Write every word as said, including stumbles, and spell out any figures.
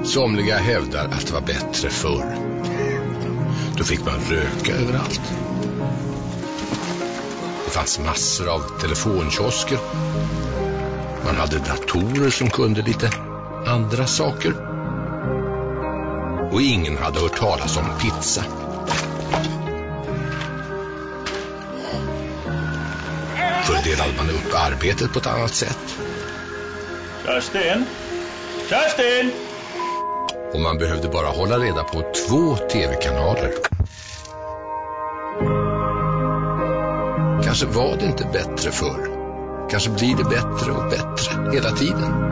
Somliga hävdar att det var bättre förr. Då fick man röka överallt. Det fanns massor av telefonkiosker. Man hade datorer som kunde lite andra saker. Och ingen hade hört talas om pizza. Förr delade man upp arbetet på ett annat sätt. Kerstin! Kerstin! Och man behövde bara hålla reda på två tv-kanaler. Kanske var det inte bättre förr. Kanske blir det bättre och bättre hela tiden.